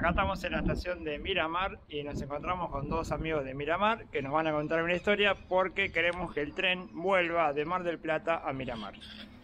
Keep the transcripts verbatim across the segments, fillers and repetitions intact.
Acá estamos en la estación de Miramar y nos encontramos con dos amigos de Miramar que nos van a contar una historia porque queremos que el tren vuelva de Mar del Plata a Miramar.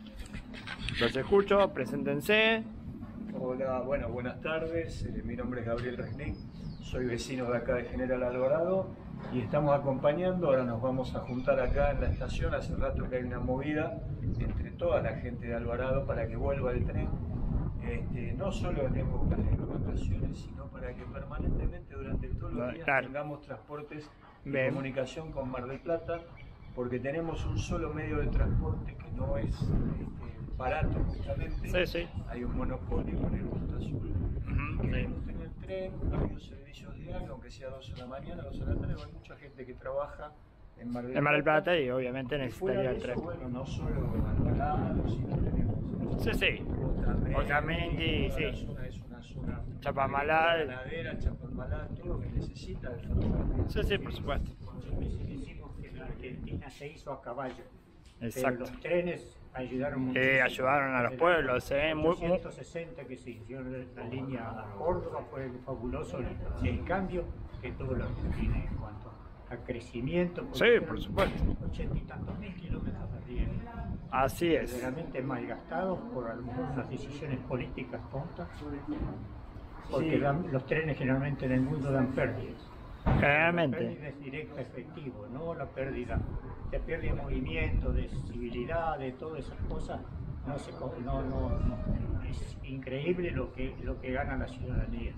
Los escucho, preséntense. Hola, bueno, buenas tardes. Eh, mi nombre es Gabriel Resnick, soy vecino de acá de General Alvarado y estamos acompañando. Ahora nos vamos a juntar acá en la estación. Hace rato que hay una movida entre toda la gente de Alvarado para que vuelva el tren. Este, no solo en épocas de vacaciones, sino para que permanentemente durante todos los días claro. tengamos transportes de Bien. comunicación con Mar del Plata, porque tenemos un solo medio de transporte que no es este, barato justamente. Sí, sí. Hay un monopolio con el Costa Azul. Uh-huh. Queremos tener tren, ha habido servicios diarios, aunque sea dos de la mañana, dos de la tarde, hay mucha gente que trabaja en Mar del Plata. En Mar del Plata y obviamente Y fuera necesitaría de el tren. eso, bueno, no solo en Alvarado, sino tenemos Sí, sí. Otamendi, sí. La zona es una zona Chapadmalal. ganadera, Chapadmalal, todo lo que necesita el ferrocarril. Sí, sí, por supuesto. Decimos que la Argentina se hizo a caballo. Exacto. Pero los trenes ayudaron mucho. Eh, ayudaron a los pueblos, eh. Muy, muy... ciento sesenta que se hicieron la línea a Córdoba fue fabuloso el, el cambio que tuvo la Argentina en cuanto a crecimiento. Sí, por supuesto. Ochenta y tantos mil kilómetros de riego. Así es. Verdaderamente malgastados por algunas decisiones políticas tontas. Porque Sí. dan- los trenes generalmente en el mundo dan pérdidas. La Generalmente. pérdida es directa, efectiva, no la pérdida. Se pierde movimiento, de civilidad, de todas esas cosas. No se, co- no, no, no. Es increíble lo que, lo que gana la ciudadanía.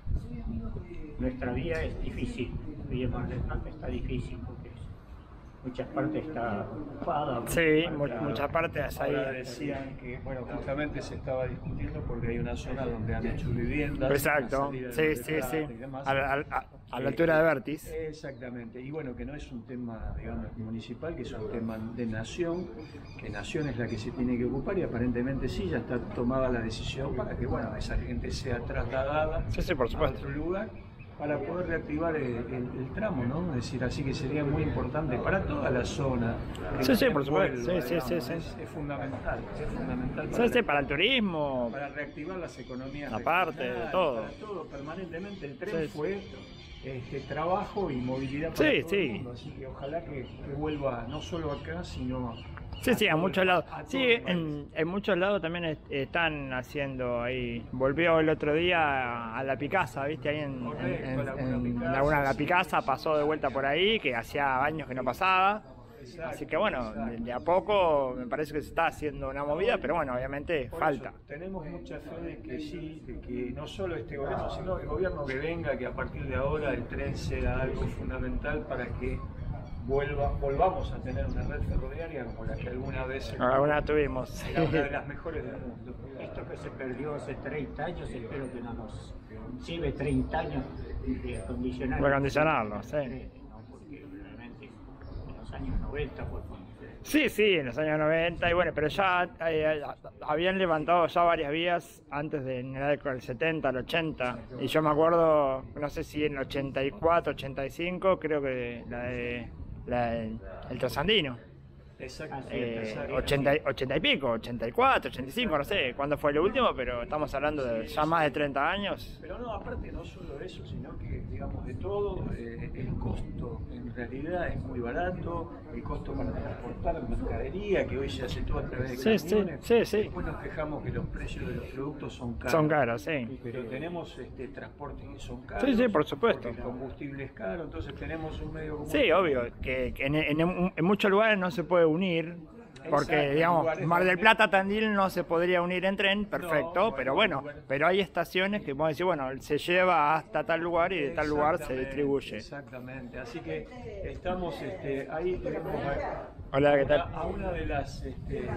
Nuestra vía es difícil, la vía Mar del Plata está difícil porque es- muchas partes está ocupada. Sí, mu- muchas muchas partes Ahora ahí. decían que, bueno, justamente se estaba discutiendo porque hay una zona donde han hecho viviendas. Exacto. la salida de Sí, Mar del sí, Plata sí. y demás. A la, a la- a la altura de Vértiz. Exactamente, y bueno, que no es un tema, digamos, municipal, que es un tema de nación, que nación es la que se tiene que ocupar y aparentemente sí, ya está tomada la decisión para que, bueno, esa gente sea trasladada Sí, sí, por a supuesto. otro lugar para poder reactivar el, el- el tramo, ¿no? Es decir, así que sería muy importante para toda la zona. que Sí, sí, el por supuesto. pueblo, Sí, sí, sí, digamos, sí. Es, es fundamental, es fundamental Sí, para, sí, para el turismo. para reactivar las economías Aparte de regionales, todo. para todo, permanentemente. El tren Sí, sí. fue este, trabajo y movilidad para Sí, todo sí. el mundo, así que ojalá que, que vuelva no solo acá, sino Sí, sí, a todo muchos el- lados. a todo Sí, el país. en, en muchos lados también est- están haciendo ahí. Volvió el otro día a La Picasa, ¿viste? Ahí en, Correcto, en, en, Laguna en Picasa, Laguna La sí. Picasa, pasó de vuelta por ahí, que hacía años que no pasaba. Exacto, Así que bueno, de, exacto. de a poco me parece que se está haciendo una movida, pero bueno, obviamente Por falta. eso, tenemos mucha fe de que sí, de que no solo este gobierno, sino el gobierno que venga, que a partir de ahora el tren sea algo fundamental para que vuelva, volvamos a tener una red ferroviaria como la que alguna vez Alguna tuvimos. era una de las mejores del mundo. Esto que se perdió hace treinta años, espero que no nos lleve treinta años de acondicionar. Recondicionarlo, sí. No, porque realmente en los años noventa fue cuando se- Sí, sí, en los años noventa, y bueno, pero ya eh, habían levantado ya varias vías antes de en la década del setenta, al ochenta, y yo me acuerdo, no sé si en el ochenta y cuatro, ochenta y cinco, creo que la de la de- el Trasandino, Exacto, eh, exacto. ochenta, y- ochenta y pico, ochenta y cuatro, ochenta y cinco, no sé cuándo fue el último, pero estamos hablando de ya más de treinta años. Pero no, aparte no solo de eso, sino que, digamos, de todo, eh, el costo en realidad es muy barato, el costo para transportar mercadería, que hoy se hace todo a través de Sí, sí, camiones. sí, sí. Después nos quejamos que los precios de los productos son caros. Son caros, sí. Pero tenemos este, transportes que son caros. Sí, sí, por supuesto. porque el combustible es caro, entonces tenemos un medio como Sí, obvio, que, que en, en- en muchos lugares no se puede unir, porque Exacto, digamos, lugares Mar del donde- Plata Tandil no se podría unir en tren, perfecto, bueno, pero bueno, bueno. pero hay estaciones que podemos decir, bueno, se lleva hasta tal lugar y de tal lugar se Exactamente, distribuye. Exactamente, así que estamos este, ahí, tenemos a, Hola, ¿qué tal? a una de las, este,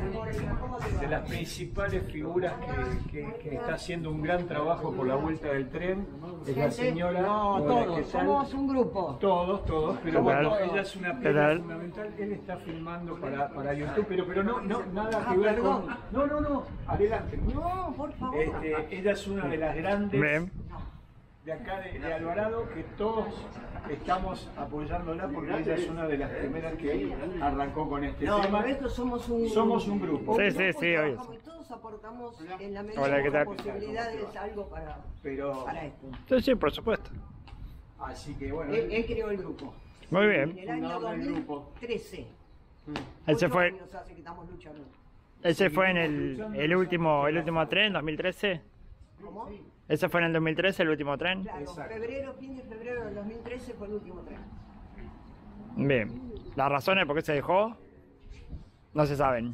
de las principales figuras que, que- que está haciendo un gran trabajo por la vuelta del tren, es la señora... No, Hola, todos, ¿qué tal? somos un grupo. Todos, todos, pero ¿Qué bueno, tal? ella es una ¿Qué pieza tal? fundamental, él está filmando para, para YouTube, pero, pero no, no, nada Ah, que ver perdón. con... No, no, no, adelante. No, por favor. Este, ella es una de las grandes Bien. de acá de, de Alvarado, que todos estamos apoyándola porque ella es una de las primeras que arrancó con este No, tema. pero esto somos un Somos un grupo. Sí, sí, sí, obvio. trabajamos, todos todos aportamos en la Hola, medida ¿qué de las tal? posibilidades algo para, Pero, para esto. Sí, sí, por supuesto. así que bueno, Él, él creó el grupo. Muy En bien. el año Fundador dos del mil grupo. trece. Ese Ocho fue, años hace que estamos luchando. ese fue en el, el último, el último tren, dos mil trece. ¿Cómo? Ese fue en el dos mil trece, el último tren. Claro, Exacto. febrero, fin de febrero del dos mil trece fue el último tren. Bien. Las razones por qué se dejó no se saben.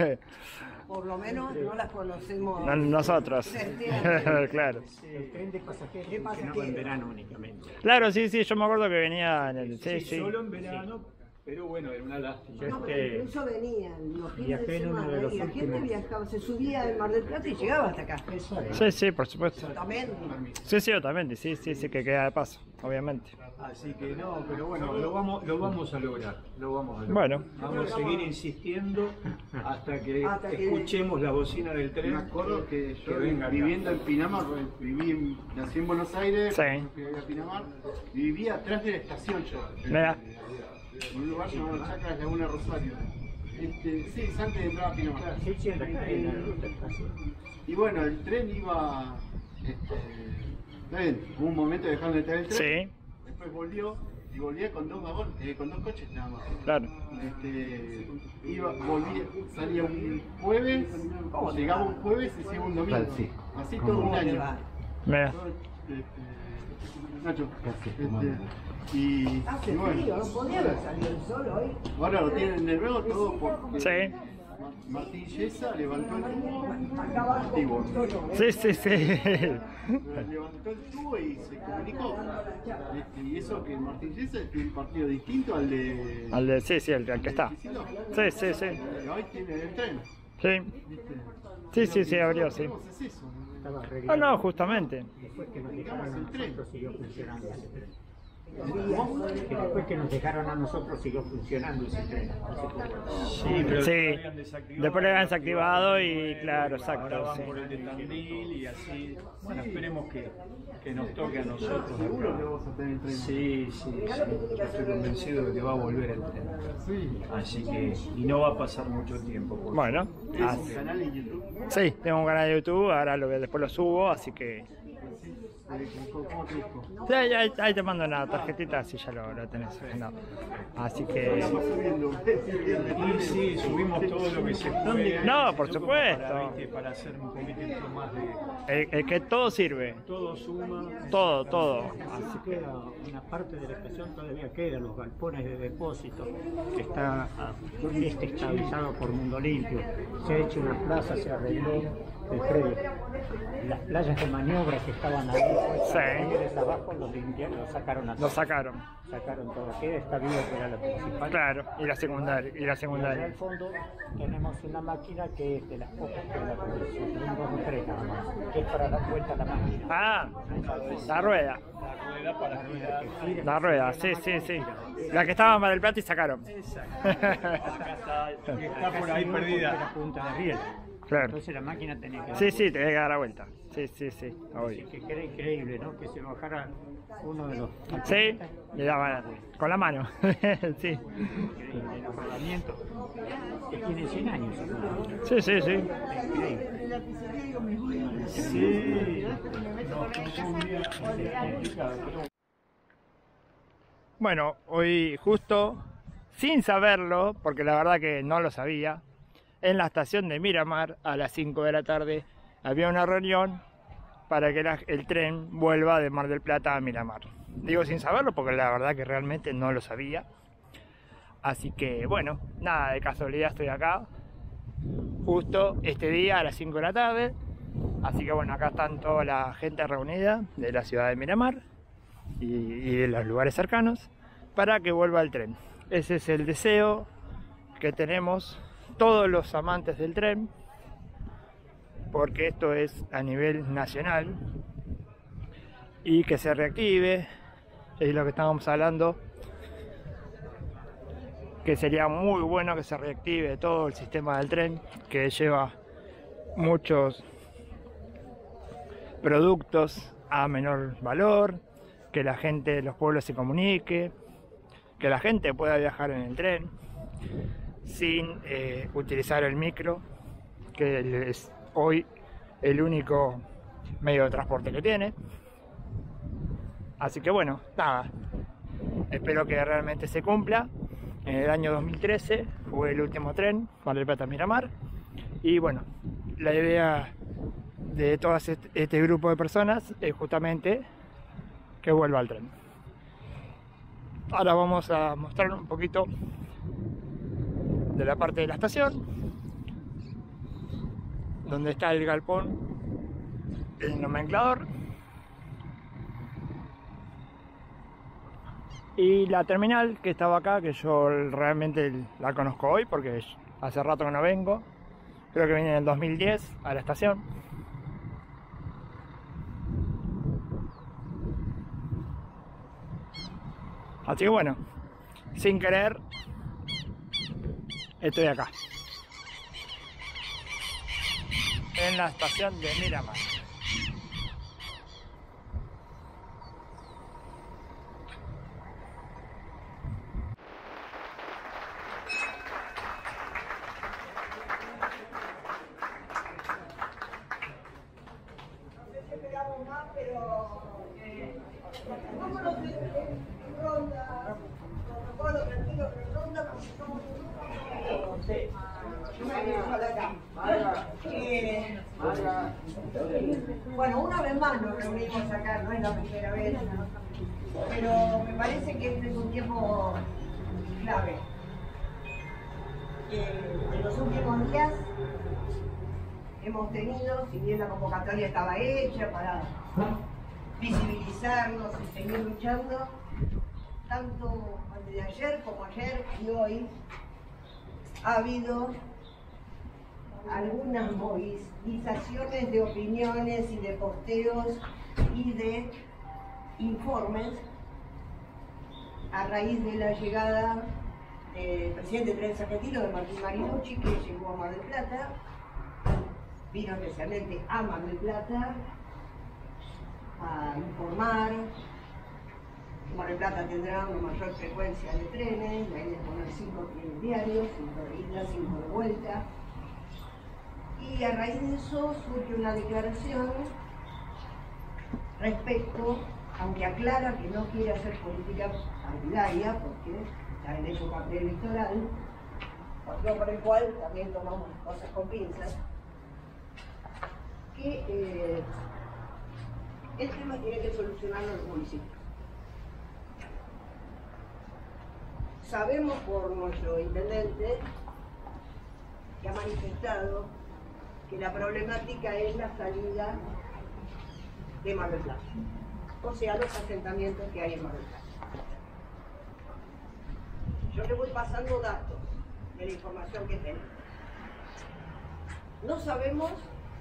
Por lo menos no las conocemos. No- Nosotros. certeramente. Claro. El tren de pasajeros De funcionaba en pasajeros. verano únicamente. Claro, sí, sí, yo me acuerdo que venía en el. Sí, sí, sí. solo en verano, pero bueno, era una lástima. No, pero Este, incluso venían los fines viajé de en uno semana de los y la gente últimos. viajaba, se subía al Mar del Plata y llegaba hasta acá. Sí, sí, por supuesto. También. Sí, sí, totalmente, sí, sí, sí, que queda de paso, obviamente. Así que no, pero bueno, lo vamos, lo vamos a lograr, lo vamos a lograr. Bueno. Vamos a seguir insistiendo hasta que Hasta que- escuchemos la bocina del tren. Me acuerdo que yo que venga acá. viviendo en Pinamar, porque viví en, nací en Buenos Aires, Sí. fui a Pinamar, y vivía atrás de la estación yo. Mira. En un lugar llamado Chacras Laguna Rosario. Este, sí, es antes de entrar a Pinamar. Sí, sí, en la en la ruta casi. Y bueno, el tren iba. Este, está bien, hubo un momento de dejar de entrar el tren. Sí, Después volvió y volvía con dos vagones, eh, con dos coches nada más. claro. Este, iba, volvía, salía un jueves, llegaba un jueves y se iba un domingo. Así todo un ¿Cómo te año. va? Mira. Todo, este, Nacho, este, y, Hace y bueno, frío, no podía haber salido el sol hoy. ahora lo tienen de nuevo todo porque Sí. Ma- Martín Yesa levantó el tubo Acá abajo. antiguo. Sí, sí, sí. Levantó el tubo y se comunicó. Este, y eso que Martín Yesa es un partido distinto al de. Al de, sí, sí, el, el que está. Kicillof. Sí, sí, sí. Y hoy tiene el tren. Sí, ¿viste? sí, sí, sí, abrió, sí. Lo que hacemos es eso. Estaba Ah, arreglado. no, justamente. Después que nos dejaron a nosotros siguió funcionando ese tren. ¿Cómo? Que después que nos dejaron a nosotros siguió funcionando ese tren. Hace poco. Sí, pero Sí. después lo habían desactivado. Después lo habían desactivado y claro, Ahora exacto, van sí. por el de Tandil y así. Bueno, esperemos que, que nos toque a nosotros. Seguro que acá. vamos a tener el tren. Sí, sí, sí. Yo estoy convencido de que va a volver el tren. Sí. Así que, y no va a pasar mucho tiempo. porque- Bueno, ¿Tienes así- un canal en YouTube? sí, tengo un canal de YouTube, ahora lo, después lo subo, así que. Eh, ¿Cómo cómo te busco? Sí, ahí, ahí- ahí te mando una tarjetita, así ya lo, lo tenés agendado. Así que. Estamos subiendo. Y sí, subimos todo lo que se puede. No, por Yo como supuesto. Para, ¿viste? Para hacer un poquitito más de. El, el que todo sirve, Todo suma. todo, todo. Así queda una parte de la estación, todavía quedan los galpones de depósito, que está ah, este estabilizado por Mundo Limpio. Se ha hecho una plaza, se arregló el predio. Las playas de maniobra que estaban ahí, Sí. talleres abajo, los limpiaron, los sacaron a Lo sacaron, sacaron todo. Queda esta vía que era la principal. claro, y la secundaria, y la Y allá secundaria. al fondo tenemos una máquina que es de las pocas que la producción, un dos o tres nada más, que es para dar vuelta a la máquina. Ah, la rueda, La rueda para girar. la rueda, sí, sí, sí. La que estaba en Mar del Plata y sacaron. Acá está, está por ahí Casi perdida. la punta de riel. Claro. Entonces la máquina tenía que dar Sí, sí, te que dar la vuelta. Sí, sí, sí, obvio. vuelta. Que era increíble, ¿no? Que se bajara uno de los Sí, le daban con la mano. Sí, increíble, el rodamiento que tiene cien años. ¿no? sí, sí, sí. Increíble. Sí. No, fue un día complicado, pero Bueno, hoy justo, sin saberlo, porque la verdad que no lo sabía, en la estación de Miramar a las cinco de la tarde había una reunión para que la- el tren vuelva de Mar del Plata a Miramar. Digo sin saberlo porque la verdad que realmente no lo sabía. Así que bueno, nada, de casualidad estoy acá, justo este día a las cinco de la tarde. Así que bueno, acá están toda la gente reunida de la ciudad de Miramar y, y de los lugares cercanos para que vuelva el tren. Ese es el deseo que tenemos todos los amantes del tren, porque esto es a nivel nacional, y que se reactive, es lo que estábamos hablando, que sería muy bueno que se reactive todo el sistema del tren, que lleva muchos productos a menor valor, que la gente de los pueblos se comunique, que la gente pueda viajar en el tren sin eh, utilizar el micro, que les hoy el único medio de transporte que tiene. Así que bueno, nada, espero que realmente se cumpla. En el año dos mil trece fue el último tren, Mar del Plata a Miramar, y bueno, la idea de todo este, este grupo de personas es justamente que vuelva al tren. Ahora vamos a mostrar un poquito de la parte de la estación, donde está el galpón, el nomenclador, y la terminal que estaba acá, que yo realmente la conozco hoy porque hace rato que no vengo. Creo que vine en el dos mil diez a la estación. Así que bueno, sin querer, estoy acá, en la estación de Miramar. Bueno, una vez más nos reunimos acá, no es la primera vez, pero me parece que este es un tiempo clave. Eh, en los últimos días hemos tenido, si bien la convocatoria estaba hecha para visibilizarnos y seguir luchando, tanto antes de ayer como ayer y hoy ha habido algunas movilizaciones de opiniones y de posteos y de informes a raíz de la llegada del presidente del Tren Argentino, de Martín Marinucci, que llegó a Mar del Plata, vino especialmente a Mar del Plata a informar. Mar del Plata tendrá una mayor frecuencia de trenes, la idea es poner cinco trenes diarios, cinco de ida, cinco de vuelta. Y a raíz de eso surge una declaración respecto, aunque aclara que no quiere hacer política partidaria, porque está en época preelectoral, motivo por el cual también tomamos cosas con pinzas, que eh, el tema tiene que solucionarlo los municipios. Sabemos por nuestro intendente que ha manifestado que la problemática es la salida de Mar del Plata, o sea, los asentamientos que hay en Mar del Plata. Yo le voy pasando datos de la información que tenemos. No sabemos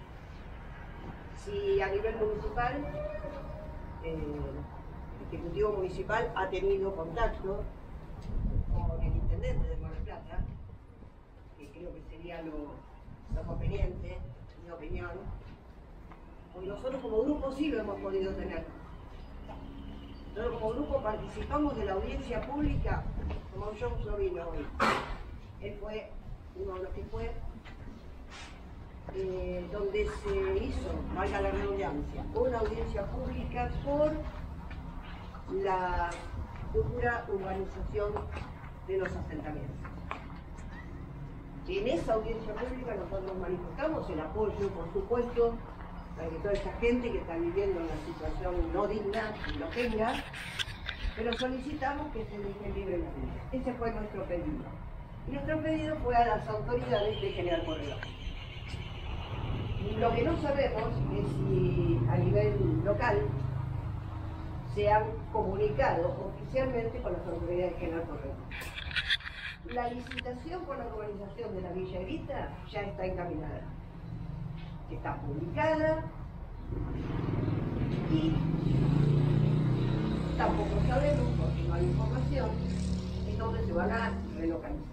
si a nivel municipal, eh, el Ejecutivo Municipal ha tenido contacto con el intendente de Mar del Plata, que creo que sería lo lo conveniente, mi opinión, porque nosotros como grupo sí lo hemos podido tener. Nosotros como grupo participamos de la audiencia pública, como yo no vino hoy. Él fue uno de los que fue, eh, donde se hizo, valga la redundancia, una audiencia pública por la futura urbanización de los asentamientos. En esa audiencia pública nosotros manifestamos el apoyo, por supuesto, para que toda esa gente que está viviendo una situación no digna lo tenga, pero solicitamos que se deje libre la vida. Ese fue nuestro pedido. Y nuestro pedido fue a las autoridades de General Corredor. Lo que no sabemos es si a nivel local se han comunicado oficialmente con las autoridades de General Corredor. La licitación por la urbanización de la Villa Evita ya está encaminada, está publicada y tampoco sabemos, porque no hay información, en dónde se van a relocalizar.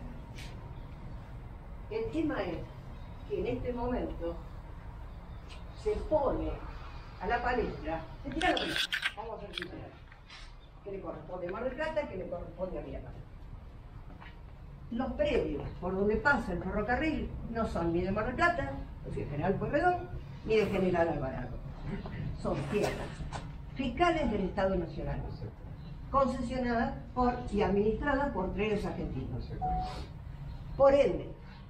El tema es que en este momento se pone a la palestra, se tira la palestra, vamos a ser sinceros, que le corresponde a Mar del Plata, que le corresponde a Miramar. Los predios por donde pasa el ferrocarril no son ni de Mar del Plata no soy de General Pueyrredón ni de General Alvarado. Son tierras fiscales del Estado Nacional, concesionadas por y administradas por trenes argentinos. Por ende,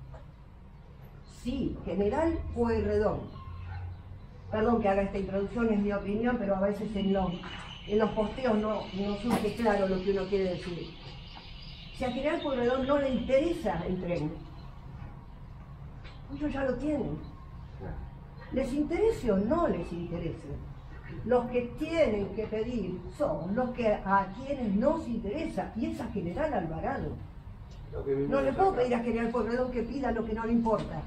si General Pueyrredón, perdón que haga esta introducción, es mi opinión, pero a veces en los, en los posteos no, no surge claro lo que uno quiere decir. Si a General Pueyrredón no le interesa el tren, ellos ya lo tienen. Les interese o no les interese, los que tienen que pedir son los que a quienes nos interesa, y es a General Alvarado. No le puedo pedir a General Pueyrredón que pida lo que no le importa.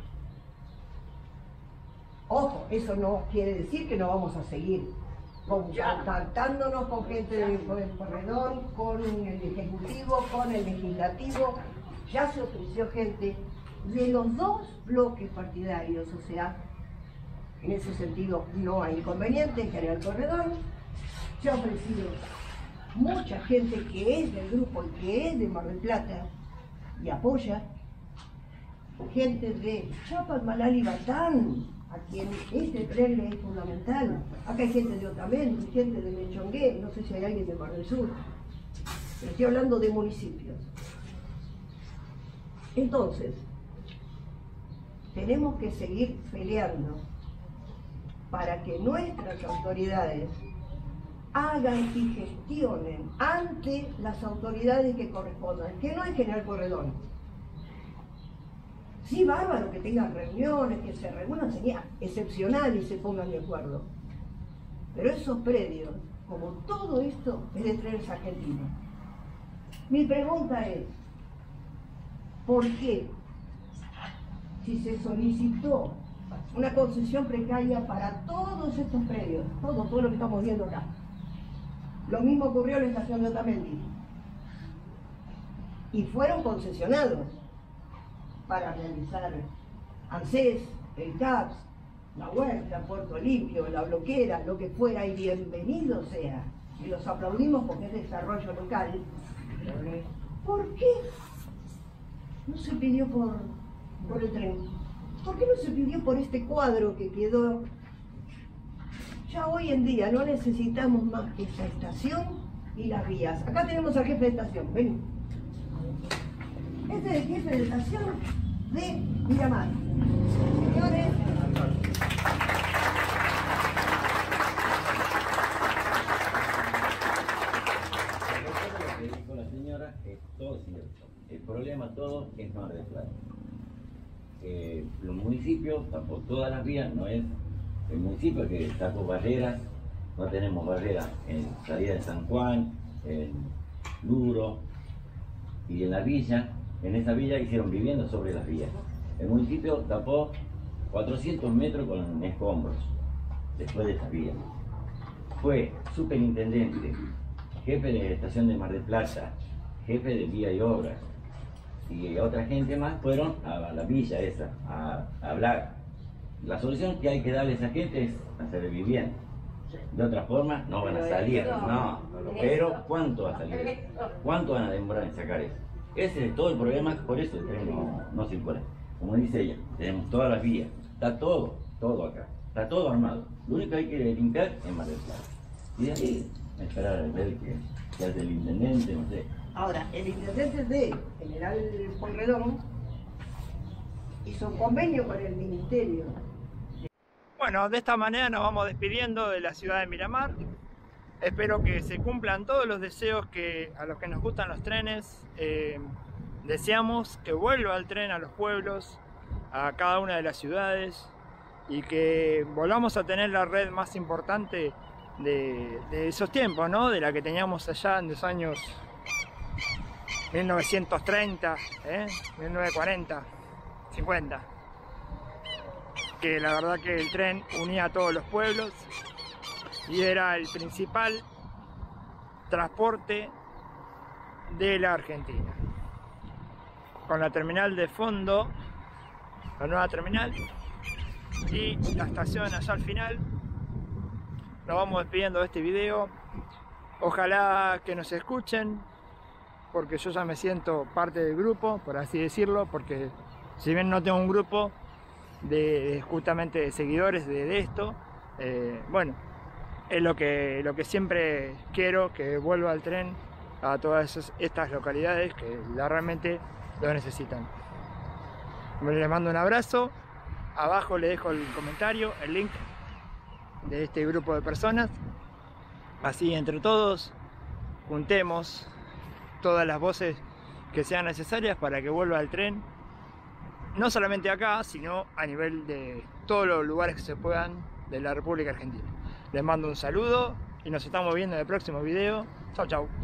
Ojo, eso no quiere decir que no vamos a seguir contactándonos con gente del Pueyrredón, con el Ejecutivo, con el Legislativo. Ya se ofreció gente de los dos bloques partidarios, o sea, en ese sentido no hay inconveniente en General Pueyrredón. Se ha ofrecido mucha gente que es del grupo y que es de Mar del Plata y apoya. Gente de Chapalmalal y Batán, a quien este tren le es fundamental. Acá hay gente de Otamendi, gente de Mechongué, no sé si hay alguien de Mar del Sur. Pero estoy hablando de municipios. Entonces, tenemos que seguir peleando para que nuestras autoridades hagan y gestionen ante las autoridades que correspondan, que no es General Pueyrredón. Sí, bárbaro que tengan reuniones, que se reúnan, sería excepcional y se pongan de acuerdo. Pero esos predios, como todo esto, es de trenes argentinos. Mi pregunta es, ¿por qué, si se solicitó una concesión precaria para todos estos predios, todo, todo lo que estamos viendo acá? Lo mismo ocurrió en la estación de Otamendi. Y fueron concesionados para realizar ANSES, el CAPS, la Huerta, Puerto Limpio, la Bloquera, lo que fuera, y bienvenido sea. Y los aplaudimos porque es desarrollo local. ¿Por qué no se pidió por, por el tren? ¿Por qué no se pidió por este cuadro que quedó? Ya hoy en día no necesitamos más que esta estación y las vías. Acá tenemos al jefe de estación, ven. Este es el jefe de estación de Miramar. Señores. Lo que dijo la señora es todo cierto. El problema todo es Mar del Plata. Eh, los municipios, tampoco todas las vías, no es el municipio que sacó barreras, no tenemos barreras en salida de San Juan, en Luro y en la villa. En esa villa hicieron viviendas sobre las vías. El municipio tapó cuatrocientos metros con escombros después de esa vía. Fue superintendente, jefe de estación de Mar del Plata, jefe de vía y obras, y otra gente más fueron a la villa esa a, a hablar. La solución que hay que darle a esa gente es hacer vivienda. De otra forma no van a salir, no. Pero ¿cuánto va a salir? ¿Cuánto van a demorar en sacar eso? Ese es todo el problema, por eso el tren no, no circula. Como dice ella, tenemos todas las vías, está todo, todo acá, está todo armado. Lo único que hay que limpiar es Mar del Plata. Y de ahí esperar a ver qué, qué hace el intendente, no sé. Ahora, el intendente de General Pueyrredón hizo un convenio con el ministerio. Bueno, de esta manera nos vamos despidiendo de la ciudad de Miramar. Espero que se cumplan todos los deseos que a los que nos gustan los trenes. Eh, deseamos que vuelva el tren a los pueblos, a cada una de las ciudades, y que volvamos a tener la red más importante de, de esos tiempos, ¿no? De la que teníamos allá en los años mil novecientos treinta, ¿eh? mil novecientos cuarenta, cincuenta. Que la verdad que el tren unía a todos los pueblos y era el principal transporte de la Argentina. Con la terminal de fondo, la nueva terminal, y la estación allá al final, nos vamos despidiendo de este video. Ojalá que nos escuchen, porque yo ya me siento parte del grupo, por así decirlo, porque si bien no tengo un grupo, de, de justamente de seguidores de, de esto. Eh, bueno, es lo que, lo que siempre quiero, que vuelva el tren a todas esas, estas localidades que la, realmente lo necesitan. Les mando un abrazo. Abajo les dejo el comentario, el link de este grupo de personas. Así entre todos juntemos todas las voces que sean necesarias para que vuelva el tren, no solamente acá, sino a nivel de todos los lugares que se puedan de la República Argentina. Les mando un saludo y nos estamos viendo en el próximo video. Chau, chau.